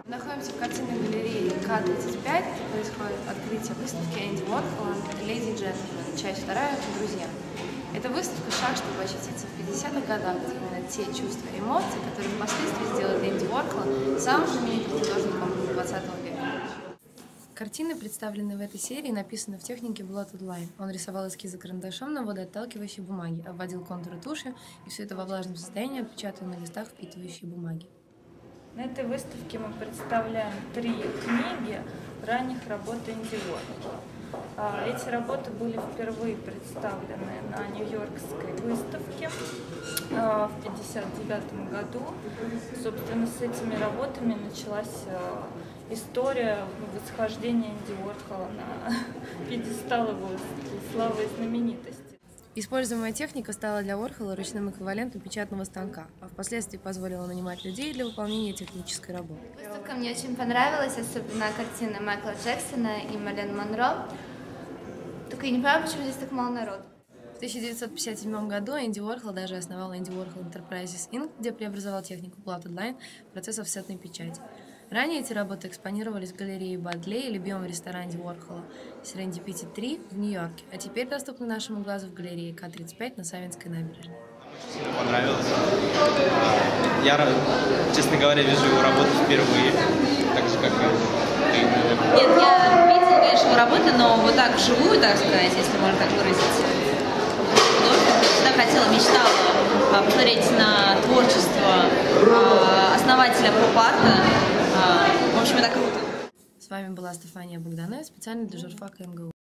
Находимся в картинной галерее К-35, где происходит открытие выставки Энди Уорхола «Леди и джентльмен», часть 2 «Друзья». Эта выставка – шаг, чтобы очутиться в 50-х годах, где именно те чувства и эмоции, которые впоследствии сделали Энди Уорхола самым знаменитым художником 20 века. Картины, представленные в этой серии, написаны в технике Blotted Line. Он рисовал эскизы карандашом на водоотталкивающей бумаге, обводил контуры туши, и все это во влажном состоянии отпечатано на листах впитывающей бумаги. На этой выставке мы представляем 3 книги ранних работ Энди Уорхола. Эти работы были впервые представлены на Нью-Йоркской выставке в 1959 году. Собственно, с этими работами началась история восхождения Энди Уорхола на пьедестал его славы и знаменитости. Используемая техника стала для Уорхола ручным эквивалентом печатного станка, а впоследствии позволила нанимать людей для выполнения технической работы. Выставка мне очень понравилась, особенно картины Майкла Джексона и Мэрилин Монро. Только я не понимаю, почему здесь так мало народу. В 1957 году Энди Уорхол даже основал Энди Уорхол Enterprises Inc., где преобразовал технику Blotted Line в процесс офсетной печати. Ранее эти работы экспонировались в галерее Бадлей и любимом ресторане Уорхола Серендипити 3 в Нью-Йорке, а теперь доступны нашему глазу в галерее К-35 на Савинской набережной. Мне понравилось. Я, честно говоря, вижу его работу впервые, так же, как и ты, наверное. Нет, я видела, конечно, его работы, но вот так вживую, так сказать, если можно так выразиться. Всегда хотела, мечтала посмотреть на творчество основателя поп-арта. В общем, это круто. С вами была Стефания Богданова, специально для журфака МГУ.